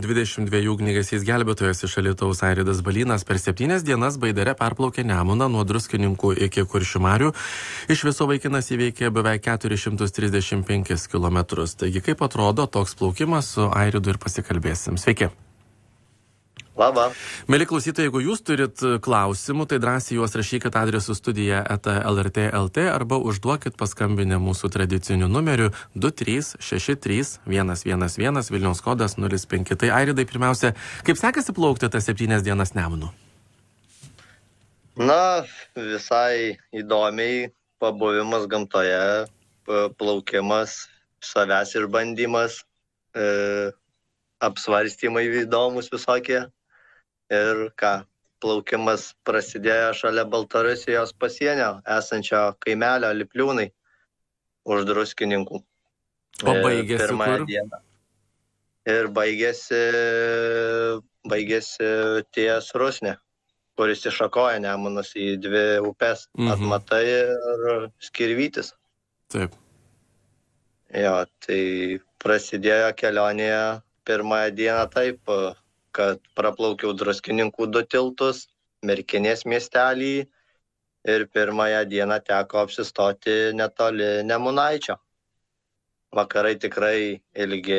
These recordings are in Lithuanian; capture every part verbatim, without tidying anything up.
dvidešimt dviejų ugniagesys gelbėtojas iš Alytaus Airidas Balynas per septynias dienas Baidare perplaukė Nemuną nuo Druskininkų iki Kuršių marių. Iš viso vaikinas įveikė beveik keturis šimtus trisdešimt penkis kilometrus. Taigi, kaip atrodo toks plaukimas, su Airidu ir pasikalbėsim. Sveiki. Labą. Mėly klausytojai, jeigu jūs turit klausimų, tai drąsiai juos rašykit adresu studija eta el er tė taškas el tė arba užduokit paskambinę mūsų tradiciniu numeriu du trys šeši trys vienas vienas vienas Vilniaus kodas nulis penki. Tai Airidai, pirmiausia, kaip sekasi plaukti tas septynias dienas Nemunu? Na, visai įdomiai, pabuvimas gamtoje, plaukimas, savęs išbandymas, e, apsvarstymai įdomus visokie. Ir ką, plaukimas prasidėjo šalia Baltarusijos pasienio esančio kaimelio Lipliūnai už Druskininkų. O baigėsi kur? Dieną. Ir baigėsi, baigėsi ties Rusnė, kuris iššakoja Nemunas į dvi upes, mhm. Atmatai ir Skirvytis. Taip. Jo, tai prasidėjo kelionėje pirmąją dieną taip, kad praplaukiau Druskininkų du tiltus, Merkinės miestelį ir pirmąją dieną teko apsistoti netoli Nemunaičio. Vakarai tikrai ilgi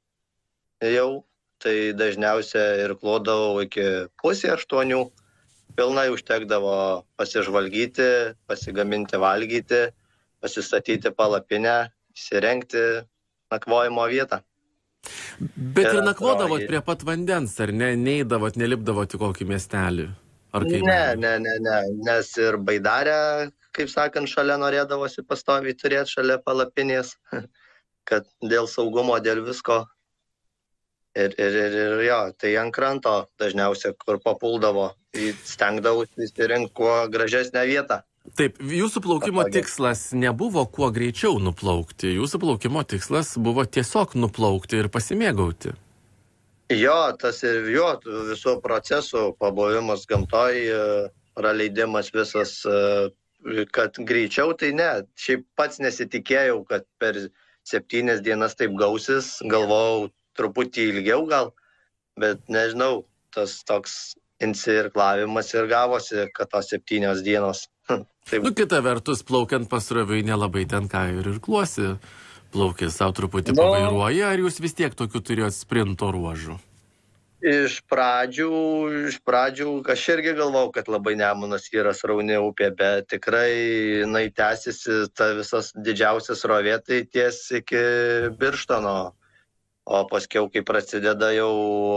jau, tai dažniausia ir klodavau iki pusė aštuonių. Pilnai užtekdavo pasižvalgyti, pasigaminti valgyti, pasistatyti palapinę, įsirengti nakvojimo vietą. Bet ir nakvodavot prie pat vandens, ar ne? Neidavot, nelipdavot į kokį miestelį? Ar kaip? Ne, ne, ne, ne, nes ir Baidarę, kaip sakant, šalia norėdavosi pastoviai turėti šalia palapinės, kad dėl saugumo, dėl visko. Ir, ir, ir, ir jo, tai ant kranto dažniausiai, kur papuldavo, stengdavosi įsirinkti kuo gražesnę vietą. Taip, jūsų plaukimo tikslas nebuvo kuo greičiau nuplaukti. Jūsų plaukimo tikslas buvo tiesiog nuplaukti ir pasimėgauti. Jo, tas ir jo, visų procesų pabuvimas gamtoj, praleidimas visas, kad greičiau, tai ne. Šiaip pats nesitikėjau, kad per septynias dienas taip gausis. Galvojau truputį ilgiau gal, bet nežinau, tas toks insirklavimas ir gavosi, kad tos septynios dienos. Taip. Nu, kita vertus, plaukiant pasroviui nelabai ten ką ir irkluosi. Plauki savo truputį no. pavairuoji, ar jūs vis tiek tokių turėjot sprinto ruožų? Iš pradžių, iš pradžių, aš irgi galvau, kad labai Nemunas yra srauni upė, bet tikrai jinai tęsiasi, ta visas didžiausias srovė, tai ties iki Birštono. O paskiau, kai prasideda jau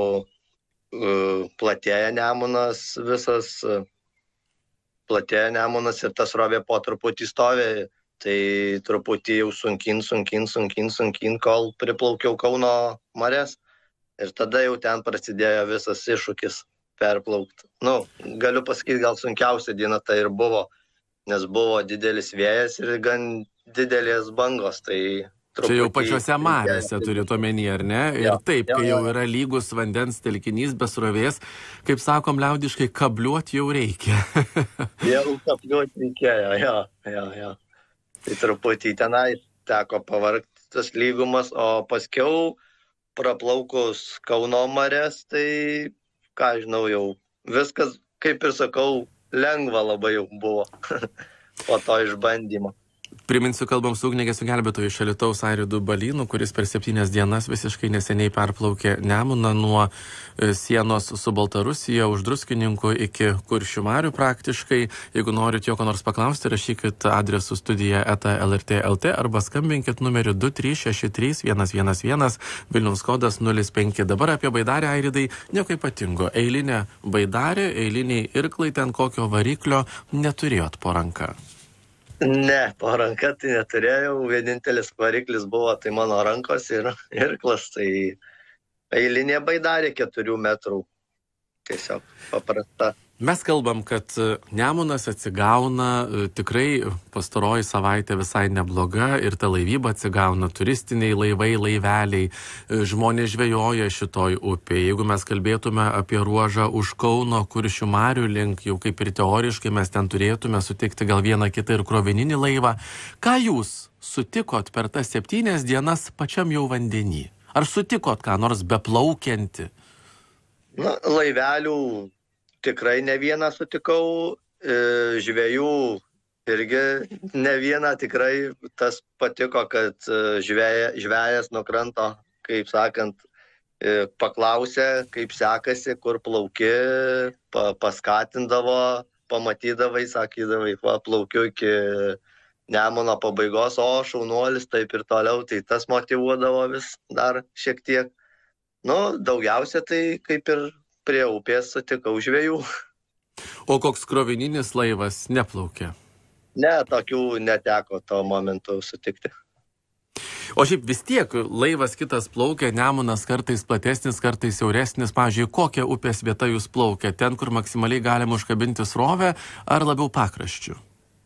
uh, platėja Nemunas visas... Uh, platėja Nemunas ir tas srovė po truputį stovi, tai truputį jau sunkin, sunkin, sunkin, sunkin, kol priplaukiau Kauno marias. Ir tada jau ten prasidėjo visas iššūkis perplaukti. Nu, galiu pasakyti, gal sunkiausia diena tai ir buvo, nes buvo didelis vėjas ir gan didelės bangos, tai... Čia jau pačiuose mariuose turite omeny, ar ne? Ir jo, taip, kai jau yra lygus vandens telkinys be srovės, kaip sakom liaudiškai, kabliuoti jau reikia. Jau kabliuoti reikėjo, jo, jo, jo. Tai truputį tenai teko pavargti tas lygumas, o paskiau praplaukus Kauno marias, tai, ką žinau, jau viskas, kaip ir sakau, lengva labai jau buvo po to išbandymo. Priminsiu, kalbam su ugniagesių gelbėtoju iš Alytaus Airidu Balynu, kuris per septynias dienas visiškai neseniai perplaukė Nemuną nuo sienos su Baltarusija už Druskininkų iki Kuršių marių praktiškai. Jeigu norit jo ko nors paklausti, rašykit adresu studija eta el er tė taškas el tė arba skambinkit numeriu du trys šeši trys vienas vienas vienas Vilniaus kodas nulis penki. Dabar apie Baidarę, Airidai, nieko ypatingo. Eilinė Baidarė, eiliniai irklai, ten kokio variklio neturėjot po ranka. Ne, po ranka tai neturėjau, vienintelis variklis buvo tai mano rankos ir irklas, tai eilinė Baidarė keturių metrų, tiesiog paprasta. Mes kalbam, kad Nemunas atsigauna, tikrai pastaroji savaitė visai nebloga ir ta laivyba atsigauna, turistiniai laivai, laiveliai, žmonės žvejoja šitoj upėje. Jeigu mes kalbėtume apie ruožą už Kauno Kuršių marių link, jau kaip ir teoriškai mes ten turėtume sutikti gal vieną kitą ir krovininį laivą. Ką jūs sutikot per tas septynias dienas pačiam jau vandenį? Ar sutikot ką nors beplaukianti? Na, laivelių tikrai ne vieną sutikau, e, žvejų irgi ne vieną, tikrai tas patiko, kad žveja, žvejas nuo kranto, kaip sakant, e, paklausė, kaip sekasi, kur plauki, pa, paskatindavo, pamatydavai, sakydavai, va, plaukiu iki Nemuno pabaigos, o šaunuolis taip ir toliau, tai tas motyvuodavo vis dar šiek tiek. Nu, daugiausia tai kaip ir prie upės sutikau žvejų. O koks krovininis laivas neplaukė? Ne, tokių neteko to momentu sutikti. O šiaip vis tiek laivas kitas plaukia, Nemunas kartais platesnis, kartais siauresnis. Pavyzdžiui, kokią upės vietą jūs plaukia? Ten, kur maksimaliai galima užkabinti srovę, ar labiau pakraščių?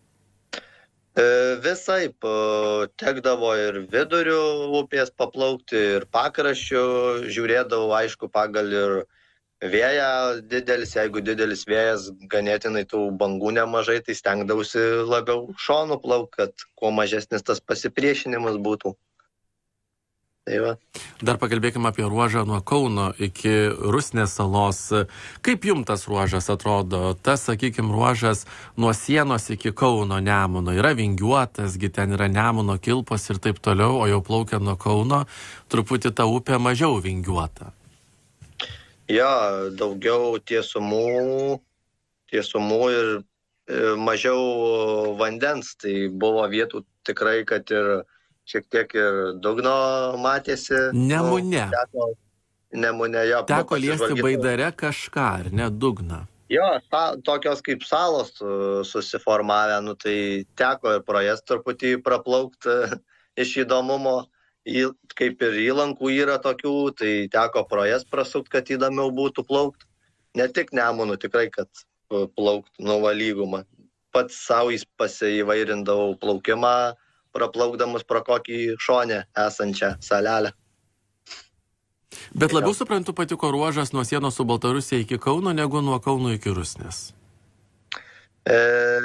Visaip tekdavo ir vidurių upės paplaukti, ir pakraščių, žiūrėdavau, aišku, pagal ir vėją didelis, jeigu didelis vėjas, ganėtinai tų bangų nemažai, tai stengdavausi labiau šonu plaukti, kad kuo mažesnis tas pasipriešinimas būtų. Tai va. Dar pakalbėkime apie ruožą nuo Kauno iki Rusnės salos. Kaip jums tas ruožas atrodo? Tas, sakykime, ruožas nuo sienos iki Kauno Nemuno yra vingiuotas, gi ten yra Nemuno kilpos ir taip toliau, o jau plaukia nuo Kauno, truputį ta upė mažiau vingiuota. Jo, daugiau tiesumų, tiesumų ir mažiau vandens. Tai buvo vietų tikrai, kad ir šiek tiek ir dugno matėsi. Nemune. Nu, teko, nemune, jo. Teko liesti baidare kažką, ar ne, dugną? Jo, sa, tokios kaip salos susiformavę, nu tai teko ir pro jas truputį praplaukti iš įdomumo. Į, kaip ir įlankų yra tokių, tai teko pro jas prasukti, kad įdomiau būtų plaukti. Ne tik Nemunu, tikrai, kad plaukti nuvalygumą. Pats savo pasiįvairindavau plaukimą, praplaukdamas pro kokį šonę esančią salelę. Bet labiau suprantu, patiko ruožas nuo sienos su Baltarusija iki Kauno, negu nuo Kauno iki Rusnės? E,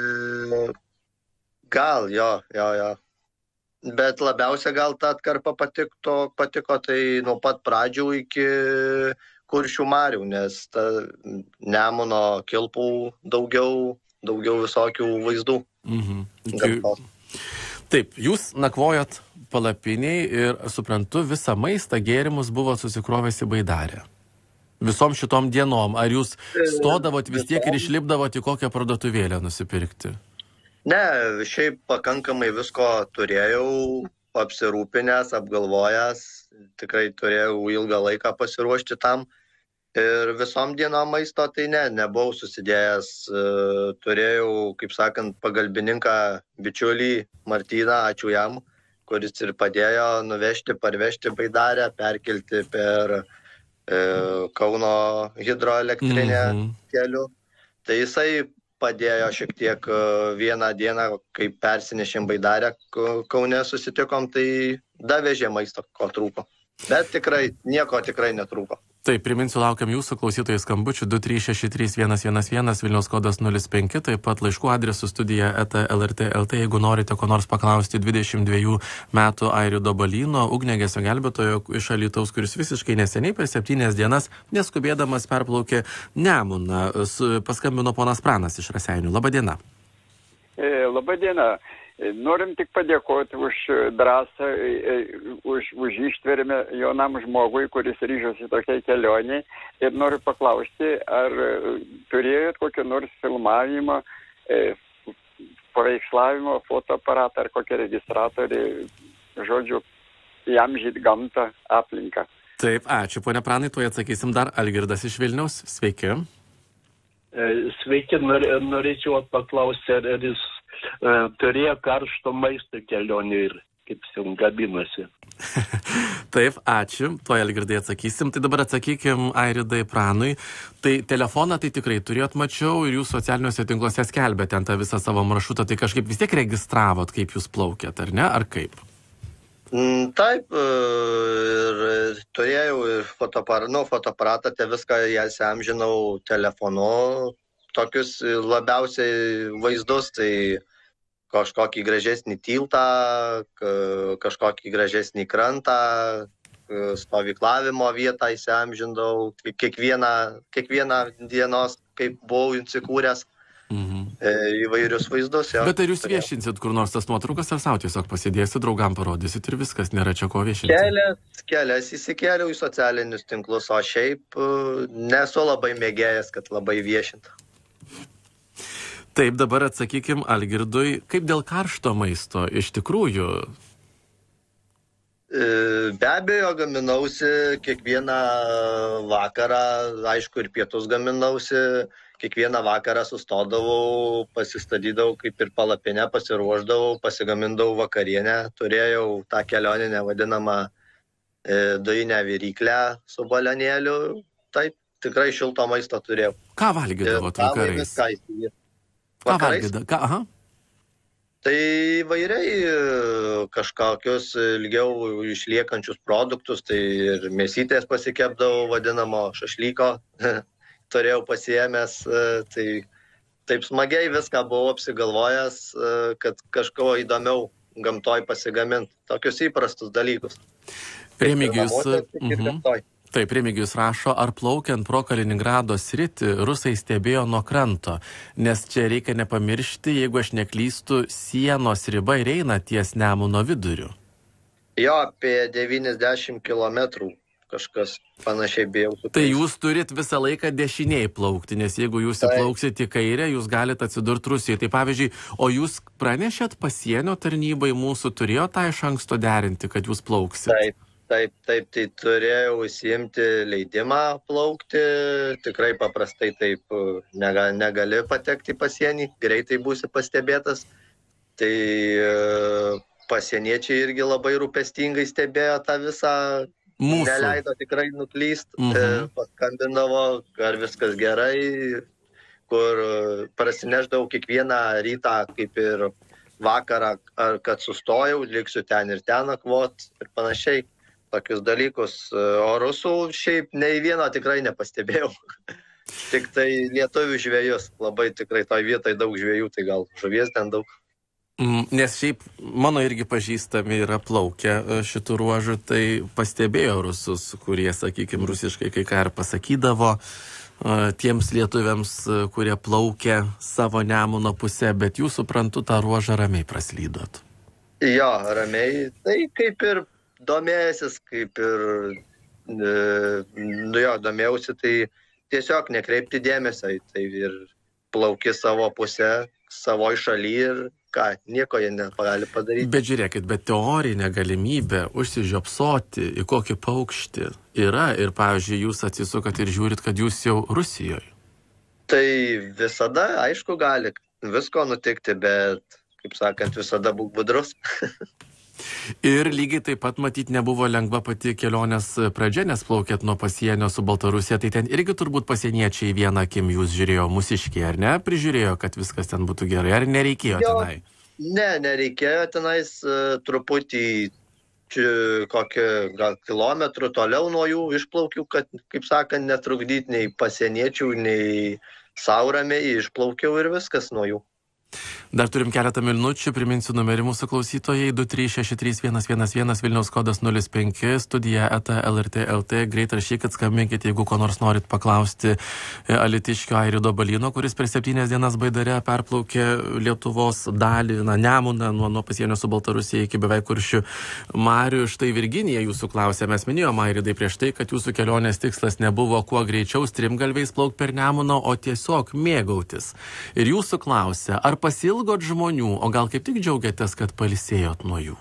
gal, jo, jo, jo. Bet labiausia gal ta atkarpa patiko, patiko tai nuo pat pradžių iki Kuršių marių, nes ta Nemuno kilpų daugiau, daugiau visokių vaizdų. Mhm. Iki... Taip, jūs nakvojot palapiniai ir, suprantu, visą maistą, gėrimus buvo susikrovęs į baidarę. Visom šitom dienom. Ar jūs stodavot vis tiek ir išlipdavot į kokią parduotuvėlę nusipirkti? Ne, šiaip pakankamai visko turėjau, apsirūpinęs, apgalvojęs. Tikrai turėjau ilgą laiką pasiruošti tam. Ir visom dienom maisto tai ne, nebuvau susidėjęs. Turėjau, kaip sakant, pagalbininką bičiulį Martyną, ačiū jam, kuris ir padėjo nuvežti, parvežti baidarę, perkelti per e, Kauno hidroelektrinę mm-hmm. keliu. Tai jisai padėjo šiek tiek vieną dieną, kai persinešėm baidarę Kaune susitikom, tai davežė maisto, ko trūko. Bet tikrai, nieko tikrai netrūko. Taip, priminsiu, laukiam jūsų klausytojų skambučių du trys šeši trys vienas vienas vienas, Vilniaus kodas nulis penki, taip pat laiškų adresu studija eta el er tė taškas el tė, jeigu norite ko nors paklausti dvidešimt dviejų metų Airido Balyno, ugniagesio gelbėtojo iš Alytaus, kuris visiškai neseniai per septynias dienas neskubėdamas perplaukė Nemuną. Paskambino ponas Pranas iš Raseinių. Labadiena. E, labadiena. Norim tik padėkoti už drąsą, už, už ištvermę jaunam žmogui, kuris ryžosi tokiai kelioniai. Ir noriu paklausti, ar turėjot kokį nors filmavimą, e, paveikslavimo, fotoaparatą ar kokį registratorį, žodžiu, įamžyti gamtą, aplinką. Taip, ačiū, ponia Pranai, tuoj atsakysim dar. Algirdas iš Vilniaus, sveiki. Sveiki, nor, norėčiau paklausti, ar jis uh, turėjo karšto maisto kelionį ir kaip jis gabinosi. Taip, ačiū, tuoj Algirdai atsakysim. Tai dabar atsakykim Airidai Pranui. Tai telefoną tai tikrai turėjot, mačiau, ir jūs socialiniuose tinkluose skelbėte ten tą visą savo maršrutą, tai kažkaip vis tiek registravot, kaip jūs plaukėt, ar ne, ar kaip? Taip, ir turėjau ir fotoaparatą, nu, fotoaparatą, tai viską jas amžinau telefonu, tokius labiausiai vaizdus, tai kažkokį gražesnį tiltą, kažkokį gražesnį krantą, stovyklavimo vietą įsiamžindavau, kiekvieną, kiekvieną dienos, kaip buvau įsikūręs. Mhm. Įvairius vaizdus. Jo. Bet ar jūs viešinsit kur nors tas nuotraukas, ar savo tiesiog pasidėsit, draugam parodysit ir viskas, nėra čia ko viešinti? Kelias, kelias įsikėliau į socialinius tinklus, o šiaip nesu labai mėgėjęs, kad labai viešintų. Taip, dabar atsakykim Algirdui, kaip dėl karšto maisto iš tikrųjų? Be abejo, gaminausi kiekvieną vakarą, aišku, ir pietus gaminausi. Kiekvieną vakarą sustodavau, pasistadydavau kaip ir palapinę, pasiruošdavau, pasigamindavau vakarienę. Turėjau tą kelioninę vadinamą e, dujinę viryklę su balionėliu. Taip, tikrai šilto maisto turėjau. Ką valgydavot vakarais? Ką valgydavot? Ką, aha. Tai vairiai kažkokius ilgiau išliekančius produktus, tai ir mėsytės pasikepdavau vadinamo šašlyko. Turėjau pasiėmęs, tai taip smagiai viską buvau apsigalvojęs, kad kažko įdomiau gamtoj pasigaminti. Tokius įprastus dalykus. Remigijus, mhm. Taip, Remigijus rašo, ar plaukiant pro Kaliningrado sritį rusai stebėjo nuo kranto, nes čia reikia nepamiršti, jeigu aš neklystu, sienos riba ir eina ties Nemuno viduriu. Jo, apie devyniasdešimt kilometrų. Kažkas panašiai bijau. Tai jūs turit visą laiką dešiniai plaukti, nes jeigu jūs įplauksit į kairę, jūs galite atsidurti Rusijai. Tai pavyzdžiui, o jūs pranešėt pasienio tarnybai mūsų, turėjo tą iš anksto derinti, kad jūs plauksit? Taip, taip, taip, tai turėjau įsiimti leidimą plaukti, tikrai paprastai taip negali, negali patekti į pasienį, greitai būsi pastebėtas. Tai pasieniečiai irgi labai rūpestingai stebėjo tą visą. Mūsų. Neleido tikrai nuklyst, mhm. paskambindavo, ar viskas gerai, kur prasineždavau kiekvieną rytą, kaip ir vakarą, ar kad sustojau, liksiu ten ir ten nakvot ir panašiai, tokius dalykus. O rusų šiaip nei vieno tikrai nepastebėjau. Tik tai lietuvių žvejus, labai tikrai toj vietoj daug žvejų, tai gal žuvies ten daug. Nes šiaip mano irgi pažįstami yra plaukę šitų ruožų, tai pastebėjo rusus, kurie, sakykime, rusiškai kai ką ir pasakydavo tiems lietuviams, kurie plaukia savo Nemuno pusę, bet jūs, suprantu, tą ruožą ramiai praslydot. Jo, ramiai, tai kaip ir domėjęsis, kaip ir, nu jo, domėjausi, tai tiesiog nekreipti dėmesio, tai ir plauki savo pusę, savoj šaly ir ką, nieko jie negali padaryti. Bet žiūrėkit, bet teorinė galimybė užsižiopsoti į kokį paukštį yra ir, pavyzdžiui, jūs atsisukat ir žiūrit, kad jūs jau Rusijoje. Tai visada, aišku, gali visko nutikti, bet, kaip sakant, visada būk budrus. Ir lygiai taip pat, matyt, nebuvo lengva pati kelionės pradžia, nes plaukėt nuo pasienio su Baltarusija, tai ten irgi turbūt pasieniečiai vieną akim jūs žiūrėjo mūsiškiai, ar ne? Prižiūrėjo, kad viskas ten būtų gerai, ar nereikėjo jo, tenai? Ne, nereikėjo tenais, truputį kokį gal kilometrų toliau nuo jų išplaukiu, kad, kaip sakant, netrukdyti nei pasieniečių, nei sauramiai, išplaukiau ir viskas nuo jų. Dar turim keletą minučių, priminsiu numerį mūsų klausytojai du trys šeši trys vienas vienas vienas, Vilniaus kodas nulis penki, studija eta L R T L T, greit rašykit, skambinkit, jeigu ko nors norit paklausti alytiškio Airido Balyno, kuris per septynias dienas Baidare perplaukė Lietuvos dalį, na, Nemuną, nuo, nuo pasienio su Baltarusija iki beveik Kuršių marių. Štai Virginija jūsų klausė, mes minėjome, Airidai, prieš tai, kad jūsų kelionės tikslas nebuvo kuo greičiau strimgalviais plaukti per Nemuną, o tiesiog mėgautis. Ir jūsų klausė, ar pasilgot žmonių, o gal kaip tik džiaugiatės, kad pailsėjot nuo jų?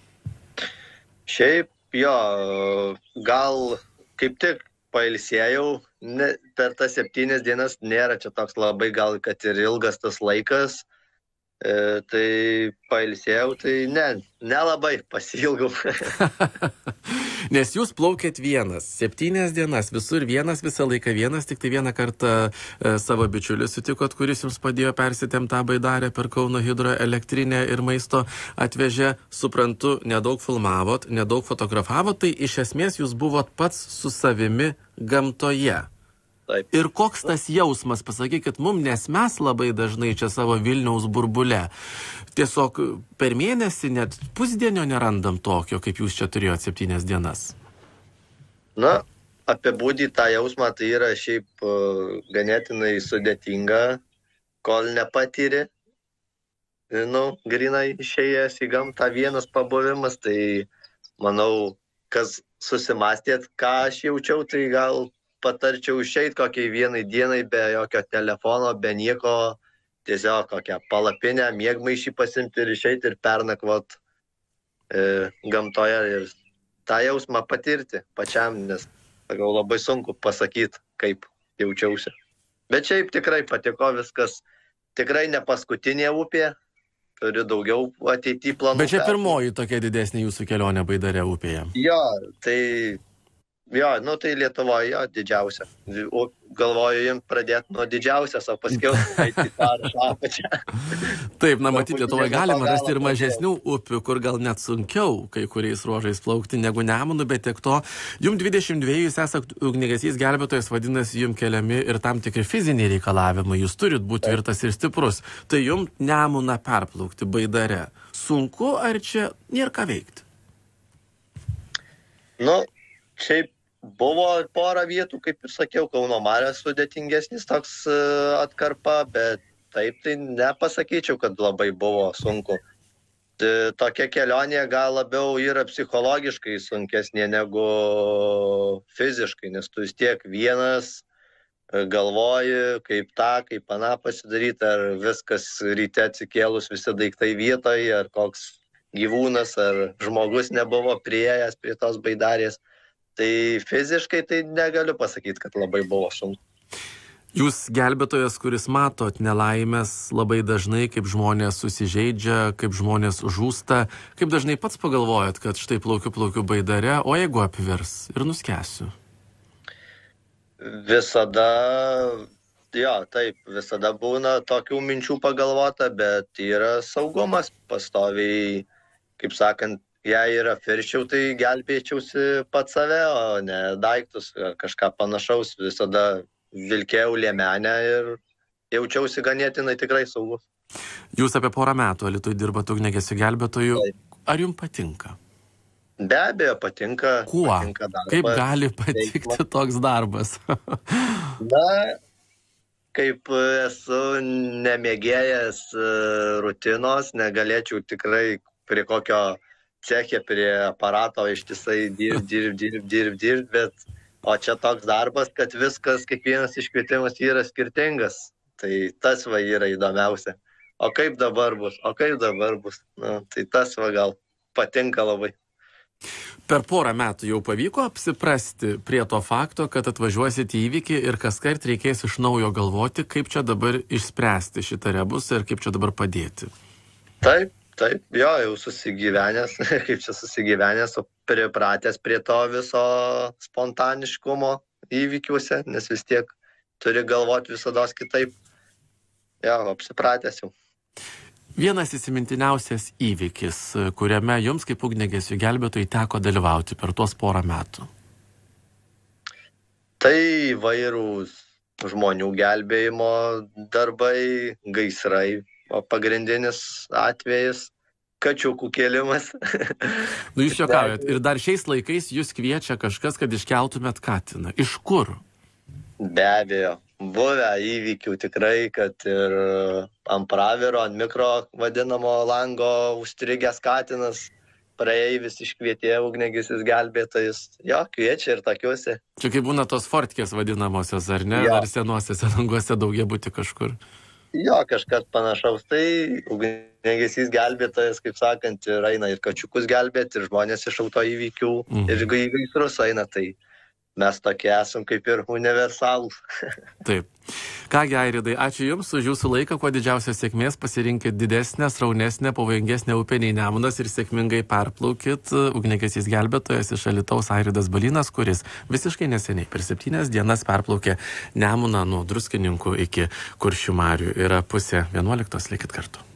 Šiaip, jo, gal kaip tik pailsėjau, ne, per tas septynias dienas nėra čia toks labai gal, kad ir ilgas tas laikas, e, tai pailsėjau, tai ne, nelabai pasilgau. Nes jūs plaukėt vienas, septynias dienas, visur vienas, visą laiką vienas, tik tai vieną kartą e, savo bičiulį sutikot, kuris jums padėjo persitemti tą Baidarę per Kauno hidroelektrinę ir maisto atvežė, suprantu, nedaug filmavot, nedaug fotografavot, tai iš esmės jūs buvot pats su savimi gamtoje. Taip. Ir koks tas jausmas, pasakykit mum, nes mes labai dažnai čia savo Vilniaus burbule. Tiesiog per mėnesį net pusdienio nerandam tokio, kaip jūs čia turėjot septynias dienas. Na, apibūdyti tą jausmą tai yra šiaip ganėtinai sudėtinga, kol nepatyri, nu, grinai išėjęs į gamtą vienas pabuvimas, tai manau, kas susimastėt, ką aš jaučiau, tai gal patarčiau išeit kokiai vienai dienai be jokio telefono, be nieko, tiesiog kokią palapinę, miegmaišį pasimti ir išeiti ir pernakvot e, gamtoje ir tą jausmą patirti pačiam, nes sakau, labai sunku pasakyti, kaip jaučiausi. Bet šiaip tikrai patiko viskas, tikrai ne paskutinė upė, turiu daugiau ateityje planų. Bet čia pirmoji tokia didesnė jūsų kelionė Baidare upėje. Jo, tai, jo, nu tai Lietuvoje, jo, didžiausia. O galvoju jums pradėti nuo didžiausias, o paskiau eiti į sąrašą apačią. Taip, na matyti, Lietuvoje galima rasti ir mažesnių upių, kur gal net sunkiau kai kuriais ruožais plaukti negu Nemunu, bet tiek to. Jums dvidešimt dveji, jūs esate ugniagesys gelbėtojas, vadinasi, jums keliami ir tam tikri fiziniai reikalavimai. Jūs turit būti tvirtas ir stiprus. Tai jums Nemuną perplaukti Baidare sunku, ar čia nėra ką veikti? Nu, šiaip buvo porą vietų, kaip ir sakiau, Kauno marios sudėtingesnis toks atkarpa, bet taip tai nepasakyčiau, kad labai buvo sunku. Tokia kelionė gal labiau yra psichologiškai sunkesnė negu fiziškai, nes tu vis tiek vienas galvoji, kaip tą, kaip aną pasidaryti, ar viskas ryte atsikėlus visi daiktai vietoje, ar koks gyvūnas, ar žmogus nebuvo priėjęs prie tos baidarės. Tai fiziškai tai negaliu pasakyti, kad labai buvo sunku. Jūs gelbėtojas, kuris matot nelaimės labai dažnai, kaip žmonės susižeidžia, kaip žmonės žūsta, kaip dažnai pats pagalvojat, kad štai plaukiu, plaukiu Baidare, o jeigu apvirs ir nuskęsiu? Visada, jo, taip, visada būna tokių minčių pagalvota, bet yra saugumas pastoviai, kaip sakant, jei ir apvirščiau, tai gelbėčiausi pats save, o ne daiktus, kažką panašaus, visada vilkėjau liemenę ir jaučiausi ganėtinai tikrai saugus. Jūs apie porą metų Alytuje dirbate ugniagesiu gelbėtoju. Ar jums patinka? Be abejo, patinka. Kuo? Patinka darbas, kaip gali patikti veiksmas. Toks darbas? Na, kaip esu nemėgėjęs rutinos, negalėčiau tikrai prie kokio cechė, prie aparato ištisai dirb, dirb, dirb, dirb, dirb, bet o čia toks darbas, kad viskas, kiekvienas iškvietimas yra skirtingas. Tai tas va yra įdomiausia. O kaip dabar bus? O kaip dabar bus? Nu, tai tas va gal patinka labai. Per porą metų jau pavyko apsiprasti prie to fakto, kad atvažiuosit į įvykį ir kaskart reikės iš naujo galvoti, kaip čia dabar išspręsti šitą rebusą ir kaip čia dabar padėti. Taip, taip, jo, jau susigyvenęs, kaip čia susigyvenęs, o pripratęs prie to viso spontaniškumo įvykiuose, nes vis tiek turi galvoti visados kitaip. Jo, apsipratęs jau. Vienas įsimintiniausias įvykis, kuriame jums kaip ugniagesių gelbėtojai teko dalyvauti per tuos porą metų? Tai vairūs žmonių gelbėjimo darbai, gaisrai, o pagrindinis atvejis kačiukų kėlimas. Nu, jūs juokaujat. Ir dar šiais laikais jūs kviečia kažkas, kad iškeltumėt katiną. Iš kur? Be abejo. Buvę įvykių tikrai, kad ir ant praviro, ant mikro vadinamo lango užstrigęs katinas, praeivis iškvietė ugniagesis gelbėtojus. Jo, kviečia ir tokiuose. Čia kaip būna tos fortkės vadinamosios, ar ne? Jo. Ar senuosiuose languose daugiabuty kažkur? Jo, kažkas panašaus. Tai ugniagesys gelbėtojas, kaip sakant, ir eina ir kačiukus gelbėti, ir žmonės iš auto įvykių, mhm. ir į gaisrus eina. Tai mes tokie esam kaip ir universalūs. Taip. Kągi, Airidai, ačiū Jums už Jūsų laiką, kuo didžiausios sėkmės, pasirinkit didesnę, sraunesnę, pavojingesnę upę nei Nemunas ir sėkmingai perplaukit. Ugniagesys gelbėtojas iš Alytaus Airidas Balynas, kuris visiškai neseniai per septynias dienas perplaukė Nemuną nuo Druskininkų iki Kuršių marių. Yra pusė vienuoliktos, likit kartu.